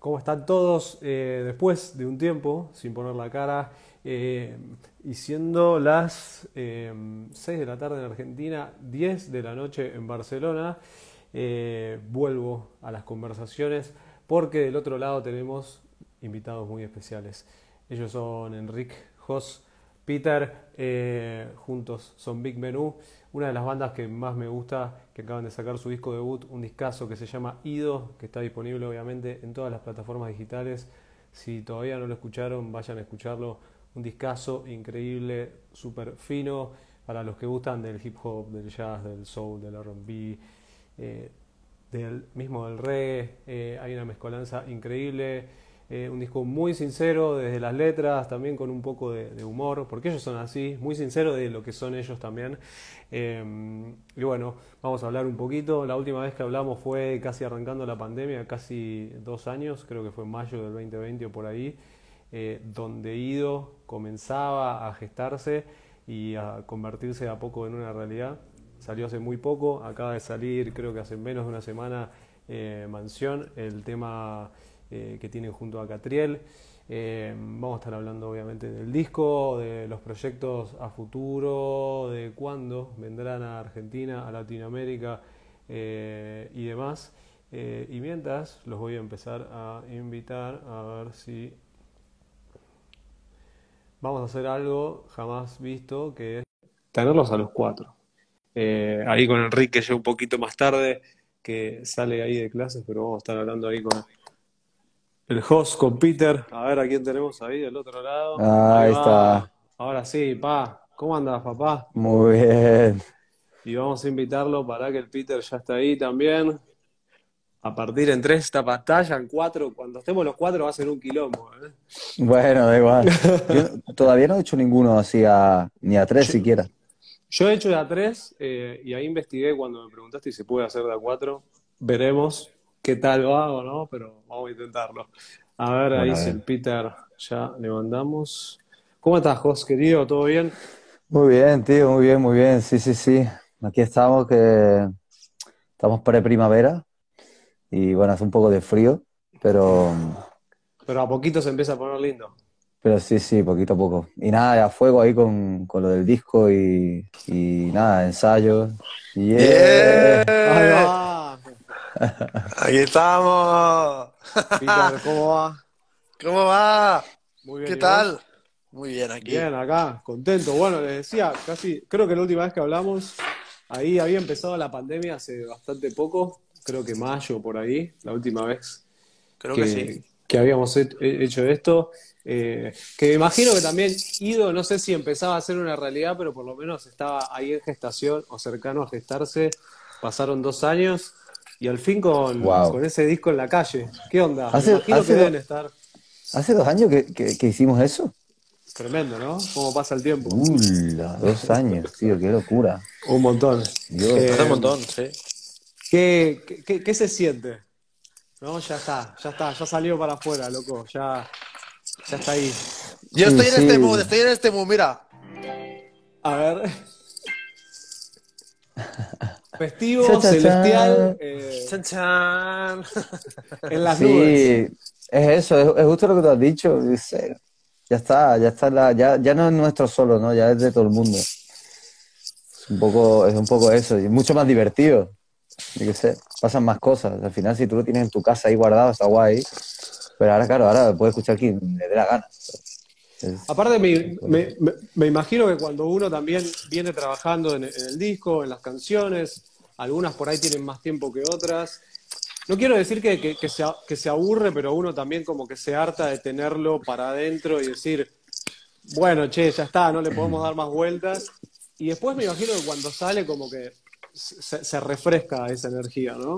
¿Cómo están todos? Después de un tiempo, sin poner la cara, y siendo las 6 de la tarde en Argentina, 10 de la noche en Barcelona, vuelvo a las conversaciones porque del otro lado tenemos invitados muy especiales. Ellos son Enric, Jos, Peter, juntos son Big Menú, una de las bandas que más me gusta, que acaban de sacar su disco debut, un discazo que se llama Ido, que está disponible obviamente en todas las plataformas digitales. Si todavía no lo escucharon, vayan a escucharlo. Un discazo increíble, súper fino, para los que gustan del hip hop, del jazz, del soul, del R&B, eh, del mismo del reggae. Hay una mezcolanza increíble. Un disco muy sincero desde las letras, también con un poco de humor, porque ellos son así, muy sincero de lo que son ellos también. Y bueno, vamos a hablar un poquito. La última vez que hablamos fue casi arrancando la pandemia, casi 2 años, creo que fue en mayo del 2020 o por ahí, donde Ido comenzaba a gestarse y a convertirse de a poco en una realidad. Salió hace muy poco, acaba de salir, creo que hace menos de una semana, Mansión, el tema que tienen junto a Catriel. Vamos a estar hablando obviamente del disco, de los proyectos a futuro, de cuándo vendrán a Argentina, a Latinoamérica, y demás. Y mientras los voy a empezar a invitar a ver si vamos a hacer algo jamás visto, que es tenerlos a los cuatro. Ahí con Enrique ya un poquito más tarde, que sale ahí de clases, pero vamos a estar hablando ahí con el host, con Peter. A ver a quién tenemos ahí del otro lado. Ahí Ahí está. va. Ahora sí, pa. ¿Cómo andas, papá? Muy bien. Y vamos a invitarlo para que el Peter ya está ahí también. A partir en 3 esta pantalla, en 4. Cuando estemos los 4 va a ser un quilombo, ¿eh? Bueno, da igual. Todavía no he hecho ninguno ni a tres Yo, siquiera. yo he hecho de a 3, y ahí investigué cuando me preguntaste si se puede hacer de a 4. Veremos qué tal va o no, pero vamos a intentarlo. A ver Bueno, ahí a si ver. el Peter ya le mandamos. ¿Cómo estás, Jos, querido? ¿Todo bien? Muy bien, tío, muy bien, muy bien. Sí, sí, sí. Aquí estamos, que estamos pre-primavera y bueno, hace un poco de frío, pero, Pero a poquito se empieza a poner lindo. pero sí, sí, poquito a poco. Y nada, a fuego ahí con lo del disco y nada, ensayos. Yeah. Ahí ¡Yeah! va. Aquí estamos. Peter, ¿cómo va? ¿Cómo va? Muy bien, ¿Qué ¿y vos? tal? Muy bien aquí. Bien, acá, contento. Bueno, les decía, casi, creo que la última vez que hablamos, ahí había empezado la pandemia hace bastante poco, creo que mayo por ahí, la última vez Creo que sí. que habíamos hecho esto. Que me imagino que también Ido, no sé si empezaba a ser una realidad, pero por lo menos estaba ahí en gestación o cercano a gestarse. Pasaron 2 años y al fin Wow. con ese disco en la calle. ¿Qué onda? Me Hace, imagino que hace, deben do- estar hace 2 años que hicimos eso. tremendo, ¿no? Cómo pasa el tiempo. ¡Ula! 2 años, tío, qué locura. Un montón. Dios. Hace un Eh, montón, sí. ¿qué se siente? ¿No? Ya está, ya salió para afuera, loco. Ya está ahí. Yo Sí, sí. estoy en este mood, mira. A ver, Cha, festivo, cha, celestial, cha. Chan, chan. en las nubes. Sí, es eso, es justo lo que tú has dicho. Dice, ya está, ya no es nuestro solo, ¿no? Ya es de todo el mundo. Es un poco eso, y es mucho más divertido. Yo qué sé, pasan más cosas. Al final, si tú lo tienes en tu casa ahí guardado, está guay. Pero ahora, claro, ahora puede escuchar quien le dé la gana. Aparte, Es curioso. me imagino que cuando uno también viene trabajando en el disco, en las canciones, algunas por ahí tienen más tiempo que otras. No quiero decir que se aburre, pero uno también como que se harta de tenerlo para adentro y decir, bueno, che, ya está, no le podemos dar más vueltas. Y después me imagino que cuando sale como que se refresca esa energía, ¿no?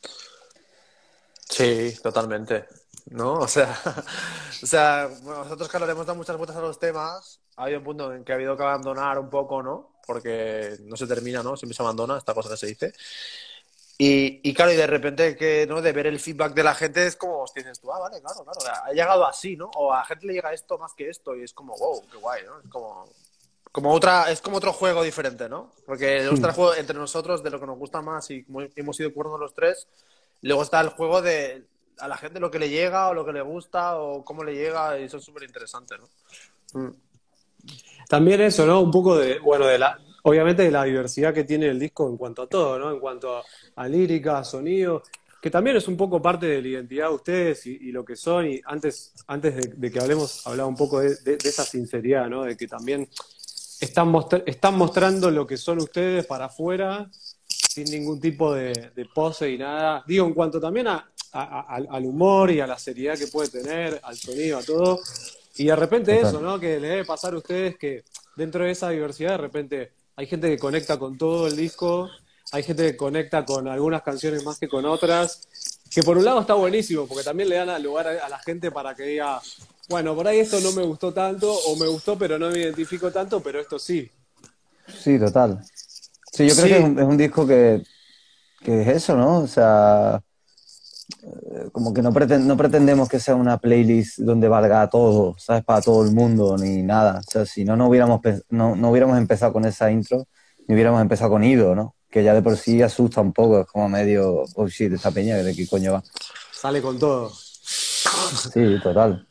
Sí, totalmente. ¿No? O sea, bueno, nosotros, claro, le hemos dado muchas vueltas a los temas. Ha habido un punto en que ha habido que abandonar un poco, ¿no? Porque no se termina, ¿no? Siempre se abandona esta cosa que se dice. Y claro, y de repente que, ¿no? De ver el feedback de la gente es como, hostia, dices tú, vale, claro, claro, ha llegado así, ¿no? O a la gente le llega esto más que esto y es como, wow, qué guay, ¿no? Es como otro juego diferente, ¿no? Porque nos gusta el juego entre nosotros de lo que nos gusta más y como hemos ido currando los tres, luego está el juego de a la gente lo que le llega o lo que le gusta o cómo le llega, y eso es súper interesante, ¿no? También eso, ¿no? Un poco de, bueno, obviamente de la diversidad que tiene el disco en cuanto a todo, ¿no? En cuanto a lírica, a sonido, que también es un poco parte de la identidad de ustedes y lo que son. Y antes de que hablemos, hablaba un poco de esa sinceridad, ¿no? De que también están mostrando lo que son ustedes para afuera, sin ningún tipo de pose y nada. Digo, en cuanto también al humor y a la seriedad que puede tener, al sonido, a todo. Y de repente eso, Total. ¿no? Que le debe pasar a ustedes que dentro de esa diversidad de repente hay gente que conecta con todo el disco, hay gente que conecta con algunas canciones más que con otras, que por un lado está buenísimo, porque también le dan al lugar a la gente para que diga, bueno, por ahí esto no me gustó tanto, o me gustó pero no me identifico tanto, pero esto sí. Sí, total. Sí, yo creo que Sí, es un disco que es eso, ¿no? O sea, como que no pretendemos que sea una playlist donde valga todo, ¿sabes? Para todo el mundo, ni nada. O sea, si no, no hubiéramos empezado con esa intro, ni hubiéramos empezado con Ido, ¿no? Que ya de por sí asusta un poco, es como medio, oh shit, esta peña, ¿de qué coño va? sale con todo. Sí, total.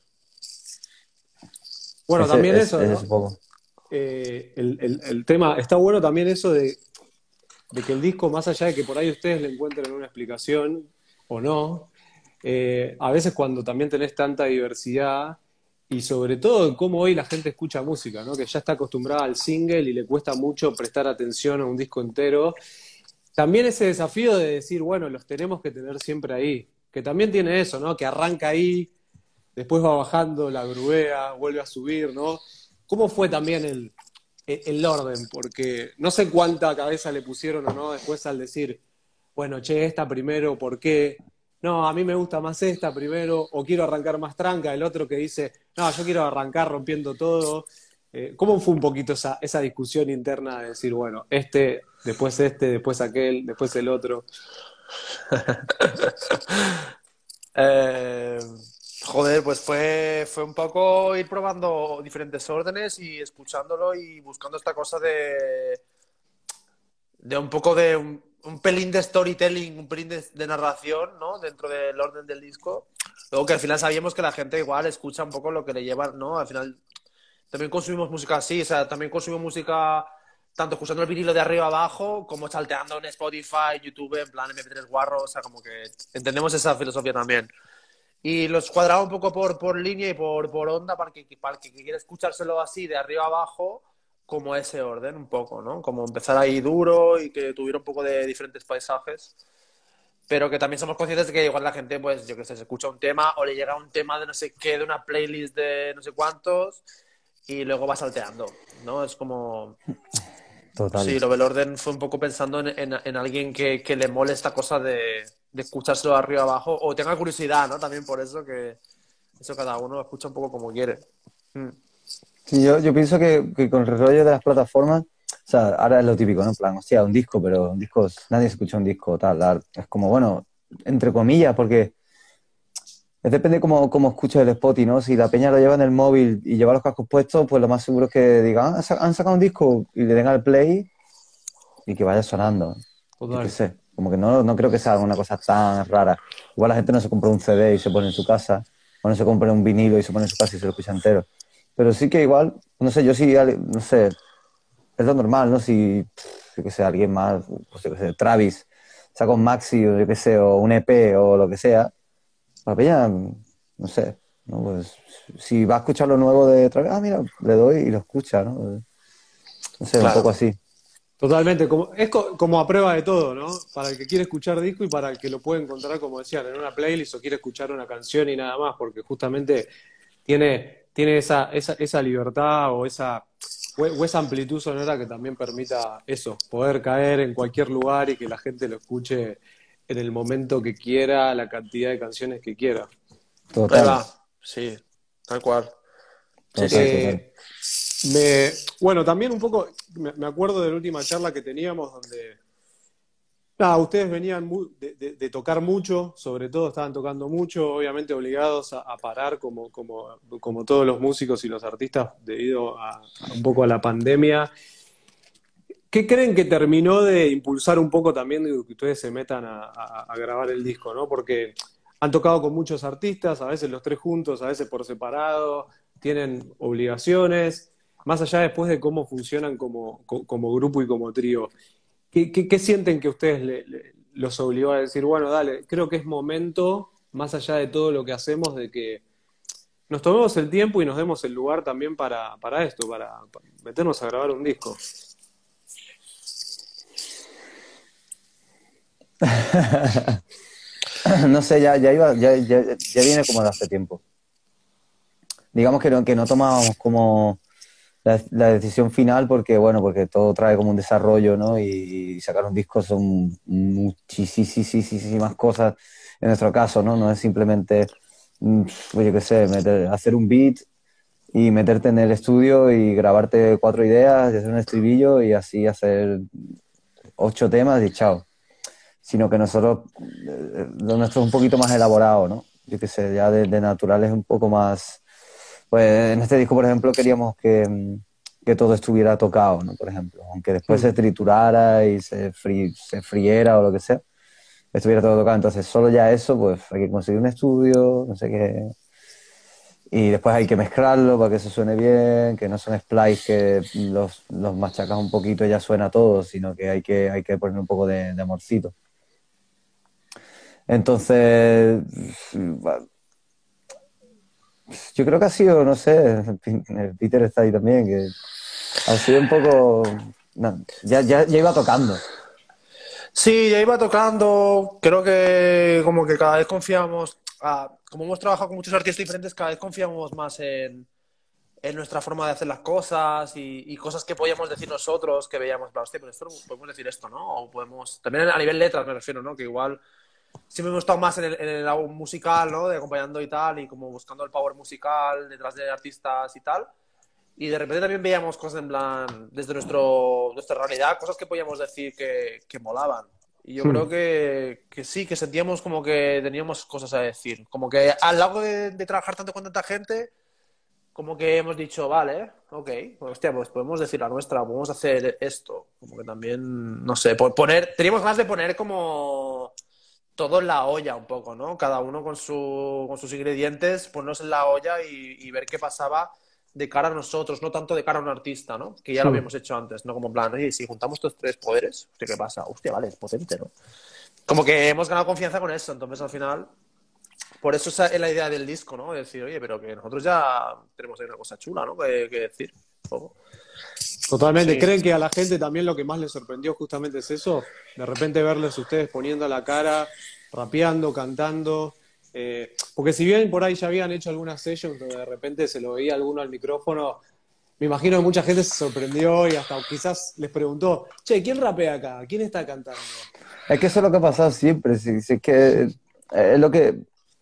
Bueno, también eso, Ese es ¿no? un poco. El tema, está bueno también eso de que el disco, más allá de que por ahí ustedes le encuentren una explicación o no, a veces cuando también tenés tanta diversidad y sobre todo en cómo hoy la gente escucha música, ¿no? Que ya está acostumbrada al single y le cuesta mucho prestar atención a un disco entero, también ese desafío de decir, bueno, los tenemos que tener siempre ahí, que también tiene eso, ¿no? Que arranca ahí, después va bajando, la grúea, vuelve a subir, ¿no? ¿Cómo fue también el orden? Porque no sé cuánta cabeza le pusieron o no después al decir, bueno, che, esta primero, ¿por qué? No, a mí me gusta más esta primero, o quiero arrancar más tranca, el otro que dice, no, yo quiero arrancar rompiendo todo. ¿Cómo fue un poquito esa discusión interna de decir, bueno, después aquel, después el otro? Eh, joder, pues fue un poco ir probando diferentes órdenes y escuchándolo y buscando esta cosa de un poco de un pelín de storytelling, un pelín de narración, ¿no? Dentro del orden del disco. Luego que al final sabíamos que la gente igual escucha un poco lo que le lleva, ¿no? Al final también consumimos música así, o sea, también consumimos música tanto escuchando el vinilo de arriba abajo como salteando en Spotify, YouTube, en plan MP3 guarro, o sea, como que entendemos esa filosofía también. Y los cuadraba un poco por línea y por onda para el que quiera escuchárselo así de arriba abajo, como ese orden un poco, ¿no? Como empezar ahí duro y que tuviera un poco de diferentes paisajes, pero que también somos conscientes de que igual la gente, pues yo que sé, se escucha un tema o le llega un tema de no sé qué, de una playlist de no sé cuántos y luego va salteando, ¿no? Es como... Total. Sí, lo del orden fue un poco pensando en alguien que le mole esta cosa de escuchárselo de arriba abajo o tenga curiosidad, ¿no? También por eso que eso cada uno lo escucha un poco como quiere. Mm. Sí, yo pienso que con el rollo de las plataformas, o sea, ahora es lo típico, ¿no? En plan, hostia, un disco, pero un disco, nadie escucha un disco tal. Es como, bueno, entre comillas, porque depende cómo escuches el Spotify, ¿no? Si la peña lo lleva en el móvil y lleva los cascos puestos, pues lo más seguro es que digan, "Ah, han sacado un disco", y le den al play y que vaya sonando. Yo qué Total. sé, como que no creo que sea una cosa tan rara. Igual la gente no se compra un CD y se pone en su casa, o no se compra un vinilo y se pone en su casa y se lo escucha entero. Pero sí que igual, no sé, yo sí, no sé, es lo normal, ¿no? Si, yo qué sé, alguien más, pues yo qué sé, Travis, saca un maxi o yo qué sé, o un EP o lo que sea, la peña, no sé, ¿no? Pues si va a escuchar lo nuevo de Travis, mira, le doy y lo escucha, ¿no? No sé, un poco Claro, así. Totalmente, como a prueba de todo, ¿no? Para el que quiere escuchar disco y para el que lo puede encontrar, como decían, en una playlist o quiere escuchar una canción y nada más, porque justamente tiene esa libertad o esa amplitud sonora que también permita eso, poder caer en cualquier lugar y que la gente lo escuche en el momento que quiera, la cantidad de canciones que quiera. ahí Total, va, sí, tal cual. Sí, total, sí. total. Eh, bueno, también un poco, me acuerdo de la última charla que teníamos donde, nada, ustedes venían de tocar mucho, sobre todo estaban tocando mucho, obviamente obligados a parar como todos los músicos y los artistas debido a un poco a la pandemia. ¿Qué creen que terminó de impulsar un poco también de que ustedes se metan a grabar el disco, ¿no? Porque han tocado con muchos artistas, a veces los tres juntos, a veces por separado, tienen obligaciones, más allá después de cómo funcionan como grupo y como trío. ¿Qué sienten que ustedes los obligó a decir, bueno, dale, creo que es momento, más allá de todo lo que hacemos, de que nos tomemos el tiempo y nos demos el lugar también para esto, para meternos a grabar un disco? No sé, ya viene como de hace tiempo. Digamos que no tomábamos como la decisión final porque, bueno, porque todo trae como un desarrollo, ¿no? Y sacar un disco son muchísimas cosas en nuestro caso, ¿no? No es simplemente, pues yo qué sé, hacer un beat y meterte en el estudio y grabarte 4 ideas y hacer un estribillo y así hacer 8 temas y chao. Sino que nosotros, lo nuestro es un poquito más elaborado, ¿no? Yo qué sé, ya de natural es un poco más... Pues en este disco, por ejemplo, queríamos que todo estuviera tocado, ¿no? Por ejemplo, aunque después se triturara y se friera o lo que sea, estuviera todo tocado. Entonces, solo ya eso, pues hay que conseguir un estudio, no sé qué... Y después hay que mezclarlo para que eso suene bien, que no son splice que los machacas un poquito y ya suena todo, sino que hay que poner un poco de amorcito. Entonces, yo creo que ha sido, no sé, Peter está ahí también, que ha sido un poco... No, ya iba tocando. Sí, ya iba tocando. Creo que como que cada vez confiamos, como hemos trabajado con muchos artistas diferentes, cada vez confiamos más en nuestra forma de hacer las cosas y cosas que podíamos decir nosotros, que veíamos, hostia, pues esto podemos decir esto, ¿no? O podemos, también a nivel letras me refiero, ¿no? Que igual siempre hemos estado más en el álbum musical, ¿no? De acompañando y tal, y como buscando el power musical detrás de artistas y tal. Y de repente también veíamos cosas en plan, desde nuestra realidad, cosas que podíamos decir que molaban. Y yo creo que sí, que sentíamos como que teníamos cosas a decir. Como que al lado de trabajar tanto con tanta gente, como que hemos dicho, vale, ok, pues, hostia, pues podemos decir la nuestra, podemos hacer esto. Como que también, no sé, teníamos ganas de poner como todo en la olla un poco, ¿no? Cada uno con sus ingredientes, ponernos en la olla y ver qué pasaba de cara a nosotros, no tanto de cara a un artista, ¿no? Que ya lo habíamos hecho antes, ¿no? Como en plan, oye, si juntamos estos 3 poderes, hostia, ¿qué pasa? Hostia, vale, es potente, ¿no? Como que hemos ganado confianza con eso, entonces al final, por eso es la idea del disco, ¿no? De decir, oye, pero que nosotros ya tenemos ahí una cosa chula, ¿no? Que decir. Totalmente. Sí. ¿Creen que a la gente también lo que más les sorprendió justamente es eso? De repente verles ustedes poniendo la cara, rapeando, cantando. Porque si bien por ahí ya habían hecho algunas sessions donde de repente se lo veía alguno al micrófono, me imagino que mucha gente se sorprendió y hasta quizás les preguntó, che, ¿quién rapea acá? ¿Quién está cantando? Es que eso es lo que ha pasado siempre, si es que es lo que...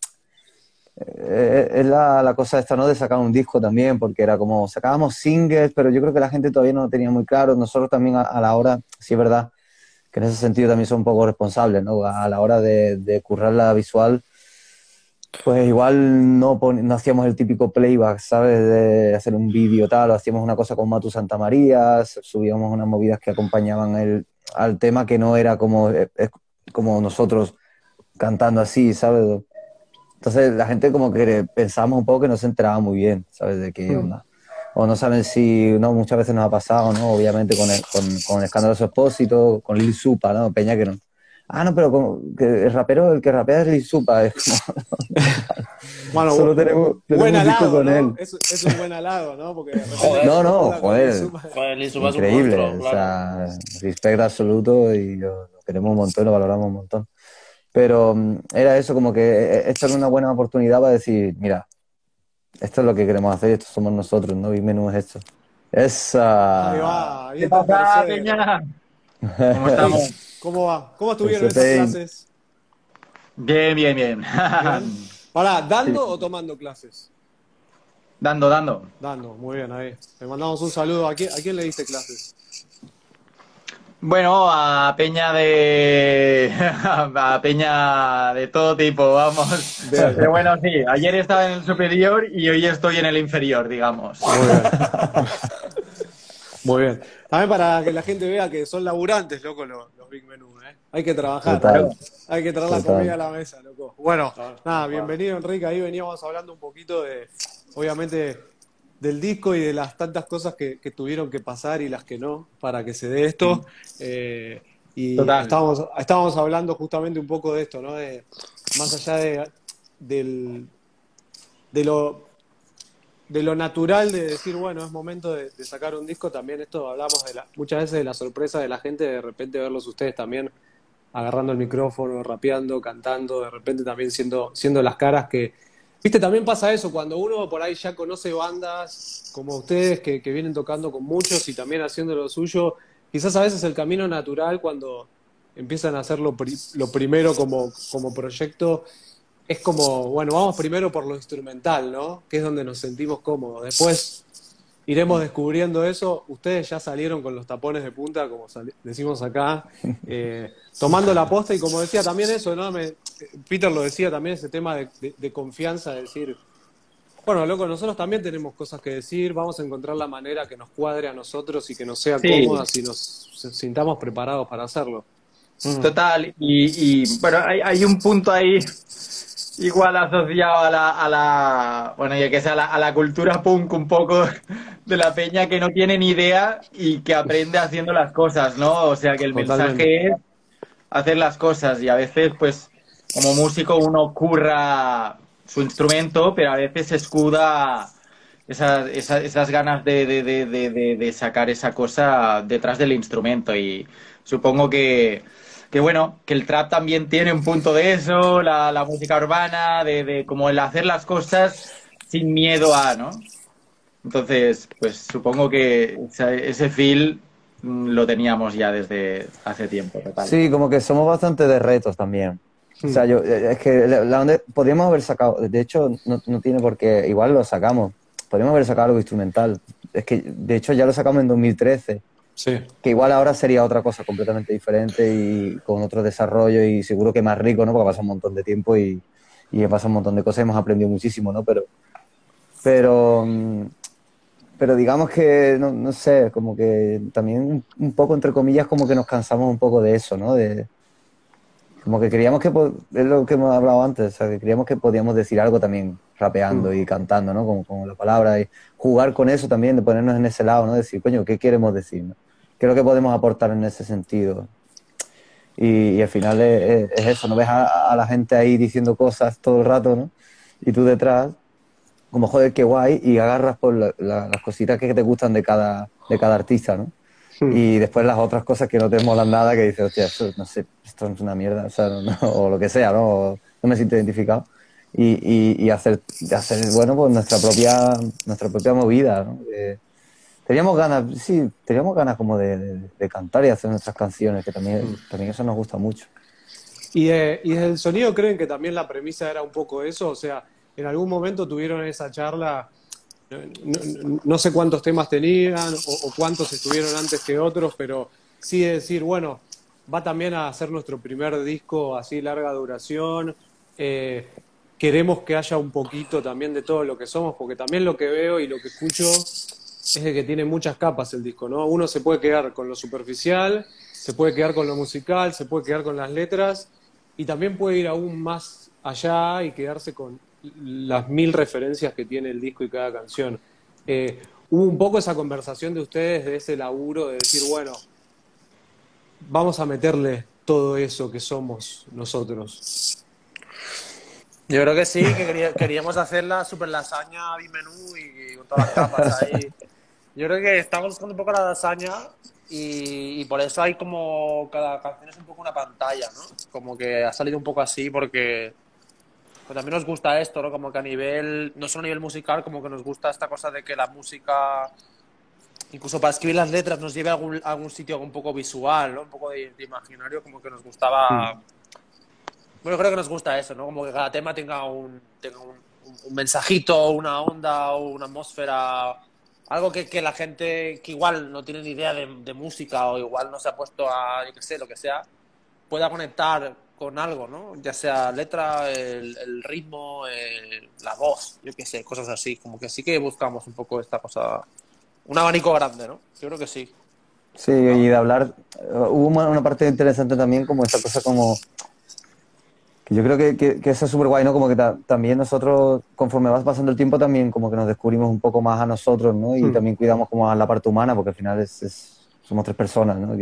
Es la cosa esta, ¿no? De sacar un disco también, porque era como, sacábamos singles, pero yo creo que la gente todavía no lo tenía muy claro. Nosotros también a la hora, sí es verdad, que en ese sentido también son un poco responsables, ¿no? A la hora de currar la visual, pues igual no hacíamos el típico playback, ¿sabes? De hacer un vídeo tal, o hacíamos una cosa con Matu Santamaría, subíamos unas movidas que acompañaban al tema que no era como nosotros cantando así, ¿sabes? Entonces la gente como que pensábamos un poco que no se enteraba muy bien, ¿sabes? De qué onda. O no saben si, no, muchas veces nos ha pasado, ¿no? Obviamente con el escándalo de su expósito, con Lil Supa, ¿no? Peña que no. Ah, no, pero que el que rapea es Lil Supa. Es como... Bueno, solo tenemos buen un disco halago, con ¿no? él. Es un buen halago, ¿no? Porque Joder. Joder, Lil Supa es un Increíble. monstruo, claro. O sea, respect absoluto y lo queremos un montón, lo valoramos un montón. Pero era eso, como que esto era una buena oportunidad para decir, mira, esto es lo que queremos hacer, esto somos nosotros, ¿no? Y menú es esto. Esa. Ahí va, ahí ¿Qué está el pasa, tercero. Peña? ¿Cómo estamos? ¿Cómo va? ¿Cómo estuvieron Pues, esas clases? Bien, bien, bien. ¿Bien? ¿Pará, dando o tomando clases? Dando. Dando, muy bien, ahí. Le mandamos un saludo. ¿A quién le diste clases? Bueno, a Peña a Peña de todo tipo, vamos. Bien. Pero bueno, sí, ayer estaba en el superior y hoy estoy en el inferior, digamos. Muy bien. Muy bien. También para que la gente vea que son laburantes, loco, los Big Menú, ¿eh? Hay que trabajar, Total, hay que traer la comida a total. la mesa, loco. Bueno, Tal nada, cual. bienvenido Enrique. Ahí veníamos hablando un poquito de, obviamente, del disco y de las tantas cosas que tuvieron que pasar y las que no para que se dé esto. Y Total. estábamos hablando justamente un poco de esto, ¿no? De, más allá del, de lo natural de decir, bueno, es momento de sacar un disco, también esto hablamos muchas veces de la sorpresa de la gente, de repente verlos ustedes también agarrando el micrófono, rapeando, cantando, de repente también siendo las caras que, viste, también pasa eso, cuando uno por ahí ya conoce bandas como ustedes que vienen tocando con muchos y también haciendo lo suyo, quizás a veces el camino natural cuando empiezan a hacer lo primero como proyecto es como, bueno, vamos primero por lo instrumental, ¿no? Que es donde nos sentimos cómodos. Después iremos descubriendo eso. Ustedes ya salieron con los tapones de punta, como decimos acá, tomando la posta y como decía también eso, ¿no? Peter lo decía también, ese tema de confianza, de decir, bueno, loco, nosotros también tenemos cosas que decir, vamos a encontrar la manera que nos cuadre a nosotros y que nos sea Sí, cómoda si nos sintamos preparados para hacerlo. total. Bueno, hay un punto ahí igual asociado bueno, yo que sé, a la cultura punk un poco de la peña que no tiene ni idea y que aprende haciendo las cosas, ¿no? O sea, que el Totalmente. mensaje es hacer las cosas y a veces, pues, como músico uno curra su instrumento, pero a veces escuda esas ganas de sacar esa cosa detrás del instrumento y supongo que bueno, que el trap también tiene un punto de eso, la música urbana, de como el hacer las cosas sin miedo a, ¿no? Entonces, pues supongo que ese feel lo teníamos ya desde hace tiempo, total. Sí, como que somos bastante de retos también. O sea, es que podríamos haber sacado, de hecho, no tiene por qué, igual lo sacamos, podríamos haber sacado algo instrumental. Es que, de hecho, ya lo sacamos en 2013, Sí, que igual ahora sería otra cosa completamente diferente y con otro desarrollo y seguro que más rico, ¿no? Porque pasa un montón de tiempo y pasa un montón de cosas, hemos aprendido muchísimo, ¿no? Pero, pero digamos que, no sé, como que también un poco, entre comillas, como que nos cansamos un poco de eso, ¿no? Como que creíamos es lo que hemos hablado antes, o sea, que creíamos que podíamos decir algo también rapeando y cantando, ¿no? Como la palabra y jugar con eso también, de ponernos en ese lado, ¿no? Decir, coño, ¿qué queremos decir, no? ¿Qué es lo que podemos aportar en ese sentido? Y al final es eso, ¿no? Ves a la gente ahí diciendo cosas todo el rato, ¿no? Y tú detrás, como joder, qué guay, y agarras por las cositas que te gustan de cada artista, ¿no? Y después las otras cosas que no te molan nada, que dices, hostia, esto, no sé, esto es una mierda, o sea, o lo que sea, ¿no? O no me siento identificado. Y hacer, bueno, pues nuestra propia movida, ¿no? Teníamos ganas, sí, teníamos ganas como de cantar y hacer nuestras canciones, que también eso nos gusta mucho. Y desde el sonido, ¿creen que también la premisa era un poco eso? O sea, en algún momento tuvieron esa charla, no sé cuántos temas tenían o cuántos estuvieron antes que otros, pero sí de decir, bueno, va también a ser nuestro primer disco así larga duración. eh, Queremos que haya un poquito también de todo lo que somos, porque también lo que veo y lo que escucho es de que tiene muchas capas el disco, ¿no? Uno se puede quedar con lo superficial, se puede quedar con lo musical, se puede quedar con las letras y también puede ir aún más allá y quedarse con las mil referencias que tiene el disco y cada canción. Hubo un poco esa conversación de ustedes, de ese laburo, de decir, bueno, vamos a meterle todo eso que somos nosotros. Yo creo que sí, que queríamos hacer la super lasaña menú y con todas las capas ahí. Yo creo que estamos buscando un poco la lasaña y por eso hay como cada canción es un poco una pantalla, ¿no? Como que ha salido un poco así porque pues también nos gusta esto, ¿no? Como que a nivel, no solo a nivel musical, como que nos gusta esta cosa de que la música, incluso para escribir las letras, nos lleve a algún sitio un poco visual, ¿no? Un poco de imaginario, como que nos gustaba. Bueno, creo que nos gusta eso, ¿no? Como que cada tema tenga un mensajito, una onda o una atmósfera, algo que la gente que igual no tiene ni idea de música o igual no se ha puesto a, yo qué sé, lo que sea, pueda conectar con algo, ¿no? Ya sea letra, el ritmo, la voz, yo qué sé, cosas así. Como que sí que buscamos un poco esta cosa un abanico grande, ¿no? Yo creo que sí. Sí, y de hablar, hubo una parte interesante también como esa cosa como, que yo creo que eso es súper guay, ¿no? Como que también nosotros, conforme vas pasando el tiempo, también como que nos descubrimos un poco más a nosotros, ¿no? Y también cuidamos como a la parte humana, porque al final somos tres personas, ¿no?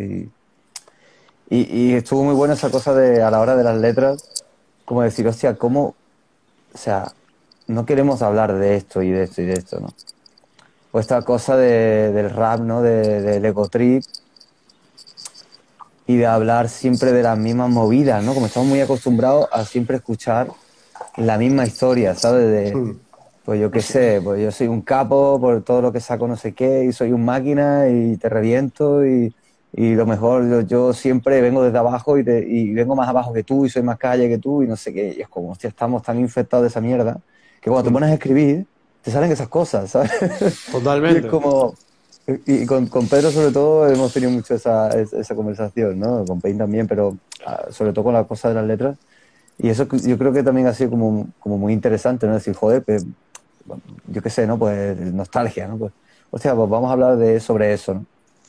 Y estuvo muy bueno esa cosa de, a la hora de las letras, como decir, hostia, ¿cómo? O sea, no queremos hablar de esto y de esto y de esto, ¿no? O esta cosa del rap, ¿no? Del ego trip y de hablar siempre de las mismas movidas, ¿no? Como estamos muy acostumbrados a siempre escuchar la misma historia, ¿sabes? Pues yo qué sé, pues yo soy un capo por todo lo que saco no sé qué y soy un máquina y te reviento y lo mejor, yo siempre vengo desde abajo y vengo más abajo que tú y soy más calle que tú y no sé qué. Y es como, hostia, estamos tan infectados de esa mierda que cuando te pones a escribir te salen esas cosas, ¿sabes? Y es Totalmente. como... Y con Pedro sobre todo hemos tenido mucho esa conversación, ¿no? Con Payne también, pero sobre todo con la cosa de las letras. Y eso yo creo que también ha sido como muy interesante, ¿no? Decir, joder, pues, yo qué sé, ¿no? Pues nostalgia, ¿no? Pues, hostia, pues vamos a hablar sobre eso, ¿no?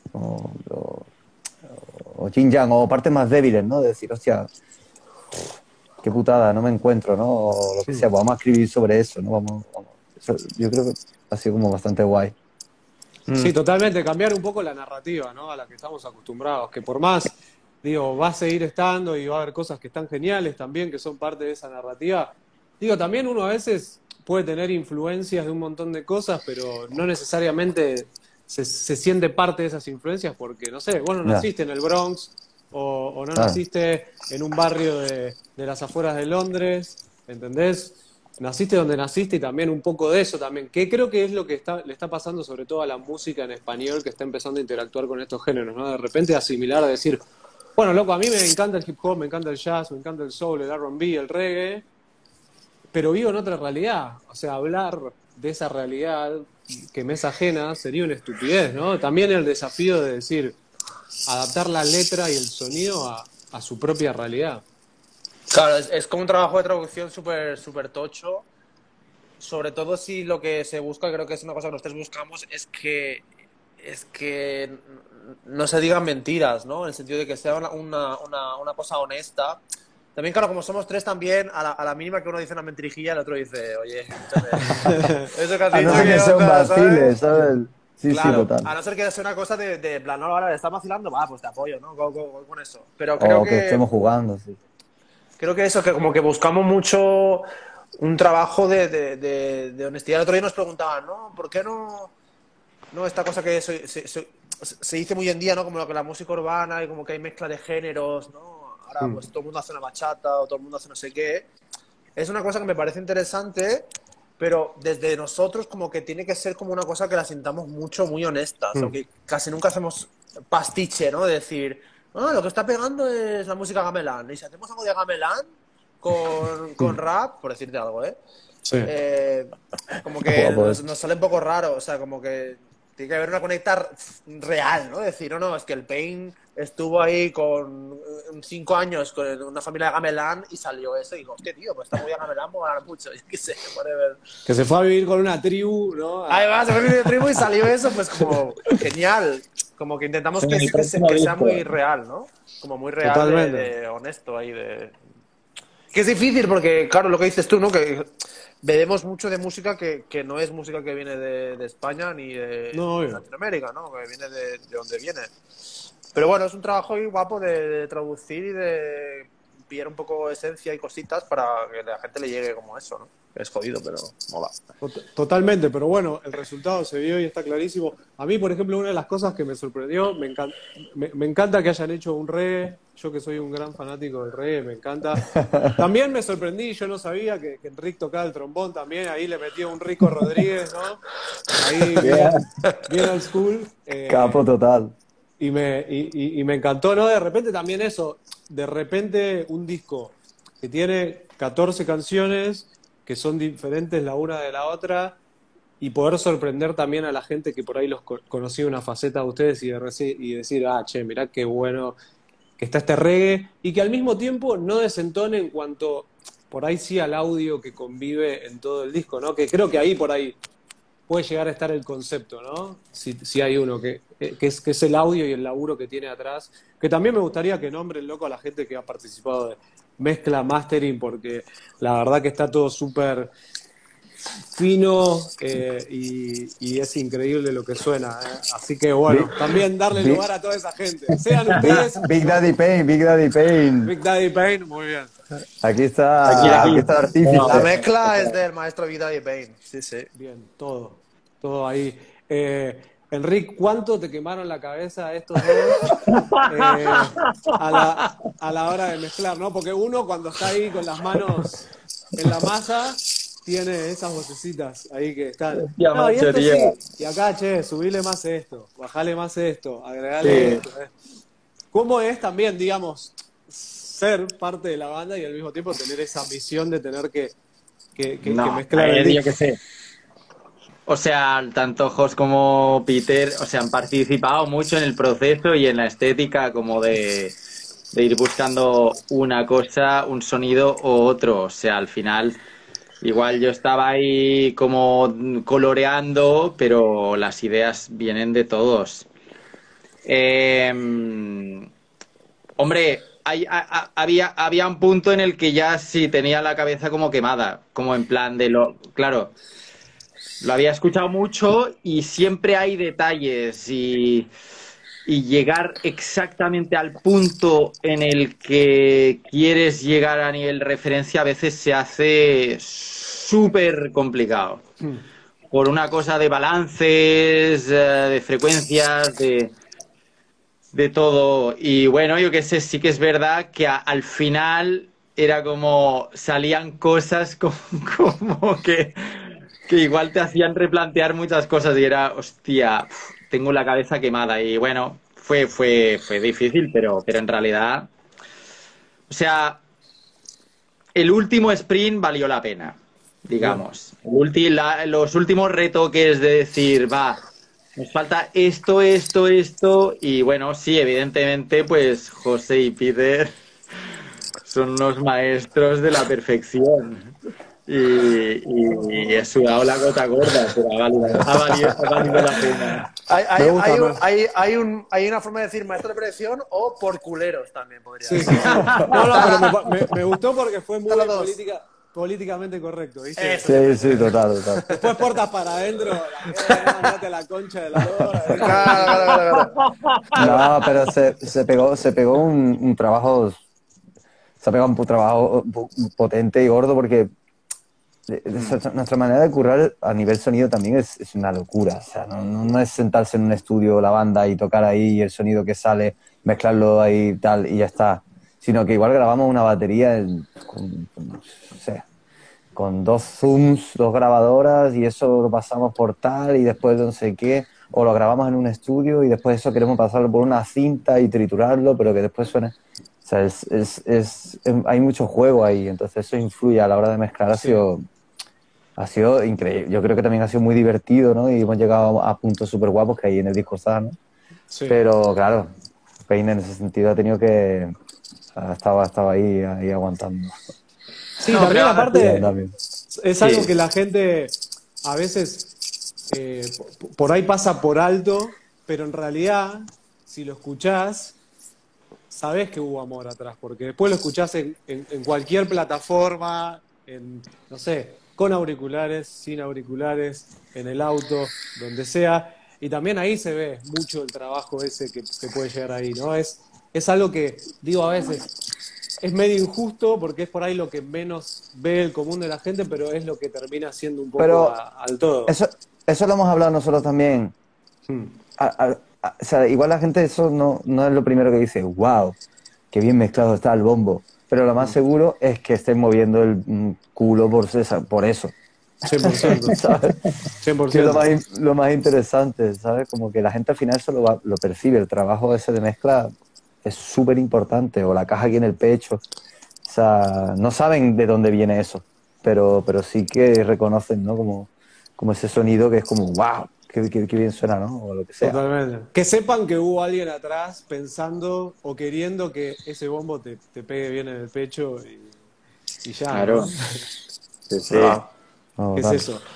O Jin Yang, o partes más débiles, ¿no? De decir, hostia, qué putada, no me encuentro, ¿no? O lo que sea, pues vamos a escribir sobre eso, ¿no? Eso, yo creo que ha sido como bastante guay. Sí, totalmente, cambiar un poco la narrativa, ¿no? A la que estamos acostumbrados, que por más, digo, va a seguir estando y va a haber cosas que están geniales también, que son parte de esa narrativa. Digo, también uno a veces puede tener influencias de un montón de cosas, pero no necesariamente se siente parte de esas influencias porque, no sé, vos no Ya, naciste en el Bronx o no claro. naciste en un barrio de las afueras de Londres, ¿entendés? Naciste donde naciste y también un poco de eso también, que creo que es lo que le está pasando sobre todo a la música en español que está empezando a interactuar con estos géneros, ¿no? De repente asimilar, a decir, bueno, loco, a mí me encanta el hip hop, me encanta el jazz, me encanta el soul, el R&B, el reggae, pero vivo en otra realidad. O sea, hablar de esa realidad que me es ajena sería una estupidez, ¿no? También el desafío de decir, adaptar la letra y el sonido a su propia realidad. Claro, es como un trabajo de traducción súper súper tocho. Sobre todo si lo que se busca, creo que es una cosa que nosotros buscamos, es que no se digan mentiras, ¿no? En el sentido de que sea una cosa honesta. También, claro, como somos tres también, a la mínima que uno dice una mentirijilla, el otro dice, oye, escúchame, eso que has A no dicho, ser que que sea un otra, vacile, ¿sabes? ¿sabes? Sí, sí, Claro, total. a no ser que sea una cosa de plan, no, ahora estás vacilando, va, pues te apoyo, ¿no? Go con eso. Pero creo O que que estemos jugando, sí. Creo que eso, que como que buscamos mucho un trabajo de honestidad. El otro día nos preguntaban, ¿no? ¿Por qué no esta cosa que se dice muy hoy en día, ¿no? Como lo que la música urbana y como que hay mezcla de géneros, ¿no? Ahora pues todo el mundo hace una bachata o todo el mundo hace no sé qué. Es una cosa que me parece interesante, pero desde nosotros como que tiene que ser como una cosa que la sintamos mucho, muy honestas, aunque casi nunca hacemos pastiche, ¿no? De decir, ah, lo que está pegando es la música gamelán, y si hacemos algo de gamelán con rap, por decirte algo, ¿eh? Sí. Como que Guapo, nos sale un poco raro, o sea, como que tiene que haber una conecta real, ¿no? Decir, no, es que el Pain estuvo ahí con 5 años con una familia de gamelán y salió eso y digo, hostia, tío, pues está muy bien gamelán, me va a ganar mucho, yo qué sé, whatever. Que se fue a vivir con una tribu, ¿no? Ahí va, se fue de tribu y salió eso, pues como genial. Como que intentamos En mi que próximo sea disco. muy real, ¿no? Como muy real, Totalmente. de honesto ahí, de... Que es difícil porque, claro, lo que dices tú, ¿no? Que bebemos mucho de música que no es música que viene de España ni No, de obvio. Latinoamérica, ¿no? Que viene de donde viene. Pero bueno, es un trabajo muy guapo de traducir y de pillar un poco esencia y cositas para que a la gente le llegue como eso, ¿no? Es jodido, pero mola. Totalmente, pero bueno, el resultado se vio y está clarísimo. A mí, por ejemplo, una de las cosas que me sorprendió, me encanta que hayan hecho un reggae. Yo que soy un gran fanático del reggae, me encanta. También me sorprendí, yo no sabía que Enric tocaba el trombón también, ahí le metió un Rico Rodríguez, ¿no? Ahí bien old school. Capo total. Y me encantó, ¿no? De repente también eso, de repente un disco que tiene 14 canciones que son diferentes la una de la otra y poder sorprender también a la gente que por ahí los conocía una faceta de ustedes y decir, ah, che, mirá qué bueno que está este reggae y que al mismo tiempo no desentone en cuanto por ahí sí al audio que convive en todo el disco, ¿no? Que creo que ahí por ahí puede llegar a estar el concepto, ¿no? Si hay uno que es el audio y el laburo que tiene atrás, que también me gustaría que nombren, loco, a la gente que ha participado de mezcla, mastering, porque la verdad que está todo súper fino y es increíble lo que suena. Así que bueno, Big, también darle Big, lugar a toda esa gente. Sean Big, ustedes, Big Daddy Pain, Big Daddy Pain. Big Daddy Pain, muy bien. Aquí está el No, La artífice. mezcla es del maestro Vida y Bane. Sí, sí. Bien, todo ahí. Enric, ¿cuánto te quemaron la cabeza estos dos a la hora de mezclar, ¿no? Porque uno cuando está ahí con las manos en la masa tiene esas vocecitas ahí que están. Hostia, No, y macho, esto tío. sí. Y acá, che, subile más esto, bajale más esto, agregale esto. ¿Cómo es también, digamos, ser parte de la banda y al mismo tiempo tener esa misión de tener que No, mezclar el yo disco? qué sé. O sea, tanto Jos como Peter, o sea, han participado mucho en el proceso y en la estética como de ir buscando una cosa, un sonido u otro. O sea, al final, igual yo estaba ahí como coloreando, pero las ideas vienen de todos. Eh, Hombre, había un punto en el que ya sí tenía la cabeza como quemada, como en plan de lo... Claro, lo había escuchado mucho y siempre hay detalles y llegar exactamente al punto en el que quieres llegar a nivel referencia a veces se hace súper complicado. Por una cosa de balances, de frecuencias, de todo. Y bueno, yo qué sé, sí que es verdad que al final era como salían cosas como que igual te hacían replantear muchas cosas y era, hostia, tengo la cabeza quemada. Y bueno, fue difícil, pero en realidad, o sea, el último sprint valió la pena, Bien. digamos. Los últimos retoques de decir, va, nos falta esto, y bueno, sí, evidentemente, pues José y Peter son los maestros de la perfección. Y he sudado la gota gorda, pero ha valido la pena. Me gusta más. Hay una forma de decir maestro de predicción o por culeros también podría Sí, ser. sí, sí. No, pero me gustó porque fue muy Están los dos. políticamente correcto, ¿viste? Eso. Sí, sí, total. Después portas para adentro, andate la concha de la lora. Claro. No, pero se pegó un trabajo, se ha pegado un trabajo potente y gordo porque nuestra manera de currar a nivel sonido también es una locura. O sea, no es sentarse en un estudio, la banda y tocar ahí el sonido que sale, mezclarlo ahí tal y ya está. Sino que igual grabamos una batería no sé, con 2 zooms, 2 grabadoras y eso lo pasamos por tal y después no sé qué. O lo grabamos en un estudio y después eso queremos pasarlo por una cinta y triturarlo, pero que después suene. O sea, hay mucho juego ahí, entonces eso influye a la hora de mezclar. Ha sido increíble. Yo creo que también ha sido muy divertido, ¿no? Y hemos llegado a puntos súper guapos que hay en el disco está, ¿no? Sí. Pero claro, Pain en ese sentido ha tenido que... Estaba ahí aguantando. Sí, No, también pero- aparte También. es algo que la gente a veces por ahí pasa por alto, pero en realidad, si lo escuchás, sabés que hubo amor atrás, porque después lo escuchás en cualquier plataforma, no sé, con auriculares, sin auriculares, en el auto, donde sea, y también ahí se ve mucho el trabajo ese que puede llegar ahí, ¿no? Es algo que, digo, a veces es medio injusto porque es por ahí lo que menos ve el común de la gente, pero es lo que termina siendo un poco Pero al todo. eso lo hemos hablado nosotros también. Hmm. O sea, igual la gente eso no es lo primero que dice, wow, qué bien mezclado está el bombo. Pero lo más seguro es que estén moviendo el culo por eso. 100%. ¿Sabes? 100%. Que es lo más interesante, ¿sabes? Como que la gente al final eso lo percibe, el trabajo ese de mezcla es súper importante, o la caja aquí en el pecho. O sea, no saben de dónde viene eso, pero sí que reconocen, ¿no? Como ese sonido que es como, wow, qué bien suena, ¿no? O lo que sea. Totalmente. Que sepan que hubo alguien atrás pensando o queriendo que ese bombo te pegue bien en el pecho y ya. Claro. ¿no? Sí, sí. Ah. No, ¿Qué es tal. eso?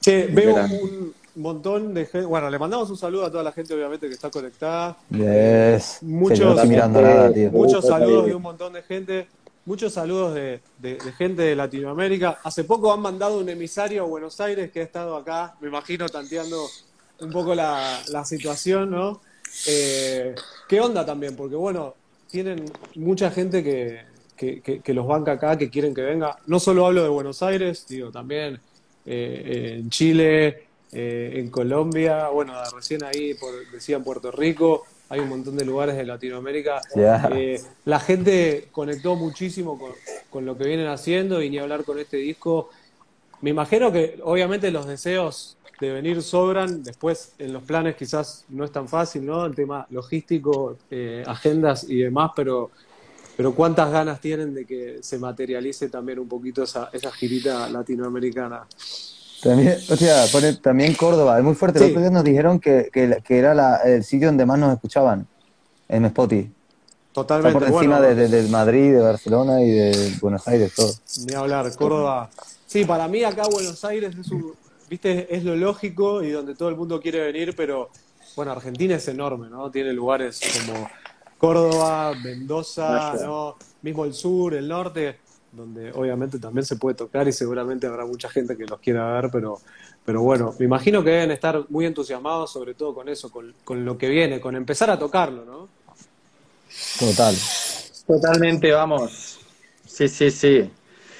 Che, veo Literal. un montón de gente. Bueno, le mandamos un saludo a toda la gente, obviamente, que está conectada. Yes. Muchos- Sí, yo no estoy mirando nada, tío. Muchos saludos de un montón de gente. Muchos saludos de gente de Latinoamérica. Hace poco han mandado un emisario a Buenos Aires que ha estado acá, me imagino, tanteando un poco la situación, ¿no? ¿Qué onda también? Porque, bueno, tienen mucha gente que los banca acá, que quieren que venga. No solo hablo de Buenos Aires, digo, también en Chile, en Colombia, bueno, recién ahí decía en Puerto Rico, hay un montón de lugares de Latinoamérica. Ya. La gente conectó muchísimo con lo que vienen haciendo y ni hablar con este disco. Me imagino que obviamente los deseos de venir sobran, después en los planes quizás no es tan fácil, ¿no? El tema logístico, agendas y demás, pero cuántas ganas tienen de que se materialice también un poquito esa girita latinoamericana. También, o sea, también Córdoba, es muy fuerte. Sí. El otro día nos dijeron que era el sitio donde más nos escuchaban, en Spotify. Está Totalmente. por encima Bueno, de Madrid, de Barcelona y de Buenos Aires, todo. ni hablar, Córdoba. Sí, para mí acá Buenos Aires viste, es lo lógico y donde todo el mundo quiere venir, pero bueno, Argentina es enorme, ¿no? Tiene lugares como Córdoba, Mendoza, ¿no? Mismo el sur, el norte, donde obviamente también se puede tocar y seguramente habrá mucha gente que los quiera ver, pero bueno, me imagino que deben estar muy entusiasmados sobre todo con eso, con lo que viene, con empezar a tocarlo, ¿no? Total. Totalmente, vamos. Sí, sí, sí.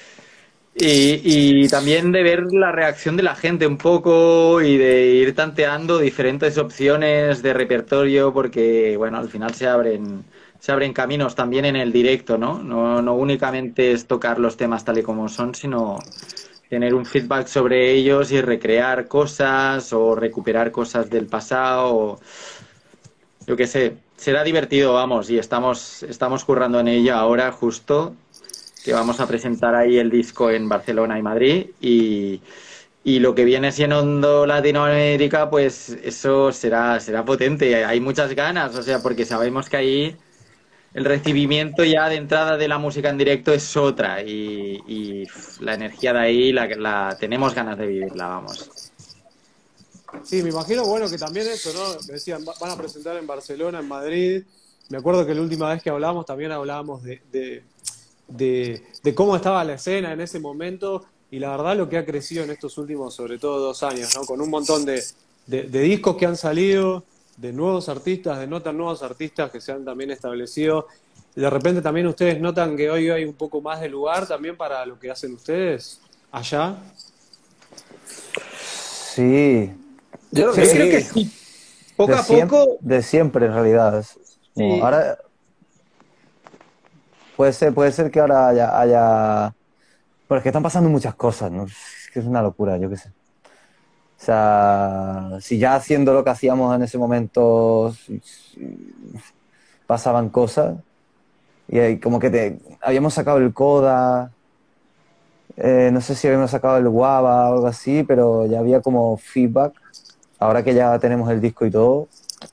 Y también de ver la reacción de la gente un poco y de ir tanteando diferentes opciones de repertorio porque, bueno, al final se abren caminos también en el directo, ¿no? No únicamente es tocar los temas tal y como son, sino tener un feedback sobre ellos y recrear cosas o recuperar cosas del pasado. Yo qué sé, será divertido, vamos, y estamos currando en ello ahora justo, que vamos a presentar ahí el disco en Barcelona y Madrid, y lo que viene siendo Latinoamérica, pues eso será potente, hay muchas ganas, o sea, porque sabemos que ahí el recibimiento ya de entrada de la música en directo es otra, y la energía de ahí la tenemos ganas de vivirla, vamos. Sí, me imagino, bueno, que también eso, ¿no? Me decían, van a presentar en Barcelona, en Madrid. Me acuerdo que la última vez que hablamos también hablábamos de cómo estaba la escena en ese momento y la verdad lo que ha crecido en estos últimos, sobre todo 2 años, ¿no? Con un montón de discos que han salido, de nuevos artistas, de no tan nuevos artistas que se han también establecido. De repente también ustedes notan que hoy hay un poco más de lugar también para lo que hacen ustedes allá. Sí. Yo Yo creo que sí. Poco a poco. De siempre, en realidad. Como Sí. ahora, puede ser que ahora haya... Bueno, es que están pasando muchas cosas, ¿no? Es que es una locura, yo qué sé. O sea, si ya haciendo lo que hacíamos en ese momento pasaban cosas, y ahí como que habíamos sacado el Coda, no sé si habíamos sacado el Guava o algo así, pero ya había como feedback. Ahora que ya tenemos el disco y todo,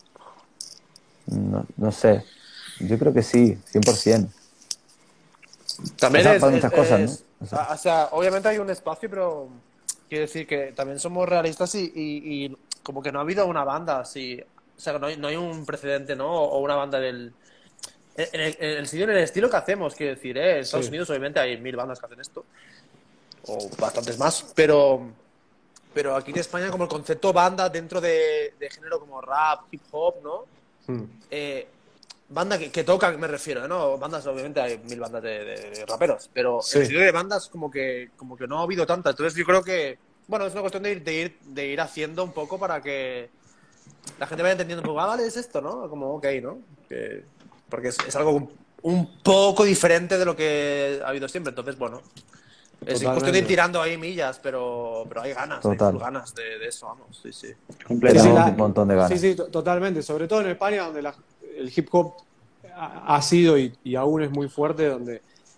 no sé. Yo creo que sí, 100%. También Pasan muchas cosas, ¿no? O sea, obviamente hay un espacio, pero quiero decir que también somos realistas y como que no ha habido una banda así. O sea, no hay un precedente, ¿no? O una banda en el sitio, en el estilo que hacemos, quiero decir, ¿eh? En Estados Sí. Unidos obviamente hay 1000 bandas que hacen esto, o bastantes más, pero aquí en España como el concepto banda dentro de género como rap, hip hop, ¿no? Banda que tocan, me refiero, ¿no? Bandas, obviamente hay 1000 bandas de raperos, pero Sí. el estilo de bandas como que no ha habido tantas. Entonces yo creo que, bueno, es una cuestión de ir haciendo un poco para que la gente vaya entendiendo un poco, vale, es esto, ¿no? Como, ok, ¿no? Porque es algo un poco diferente de lo que ha habido siempre. Entonces, bueno, es Totalmente. cuestión de ir tirando ahí millas, pero hay ganas, Total. hay full ganas de eso, vamos, sí, sí. Tenemos un montón de ganas. Sí, sí, totalmente. Sobre todo en España, donde el hip hop ha sido y aún es muy fuerte, donde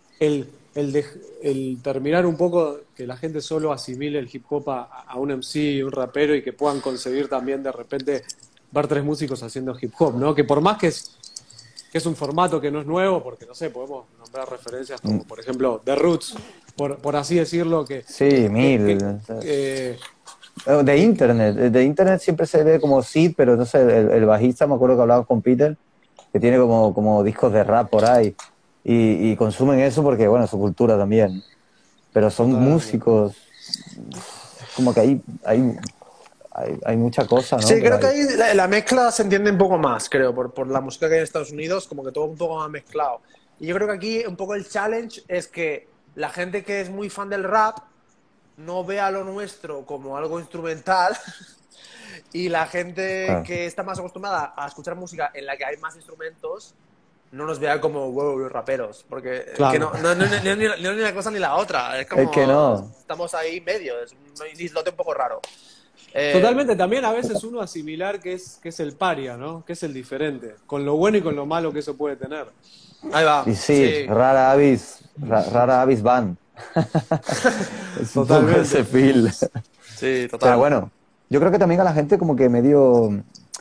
el terminar un poco que la gente solo asimile el hip hop a un MC, un rapero, y que puedan concebir también de repente ver 3 músicos haciendo hip hop, ¿no? Que por más que es un formato que no es nuevo, porque no sé, podemos nombrar referencias como por ejemplo The Roots, por así decirlo, que Sí, 1000. De internet siempre se ve como Sid, pero no sé, el bajista, me acuerdo que hablaba con Peter, que tiene como discos de rap por ahí, y consumen eso porque, bueno, es su cultura también. Pero son Totalmente. músicos, como que hay mucha cosa, ¿no? Sí, Pero creo que ahí la mezcla se entiende un poco más, creo, por la música que hay en Estados Unidos, como que todo un poco más mezclado. Y yo creo que aquí un poco el challenge es que la gente que es muy fan del rap no vea lo nuestro como algo instrumental y la gente claro. que está más acostumbrada a escuchar música en la que hay más instrumentos no nos vea como los raperos, porque que Claro. no es ni la cosa ni la otra, es Es que como no. estamos ahí medio, es un islote un poco raro. Totalmente, también a veces uno asimilar que es el paria, ¿no? Que es el diferente, con lo bueno y con lo malo que eso puede tener. Ahí va, Y sí, sí, rara avis van. Es un poco Totalmente. ese feel. sí, Pero total. bueno, yo creo que también a la gente como que medio... O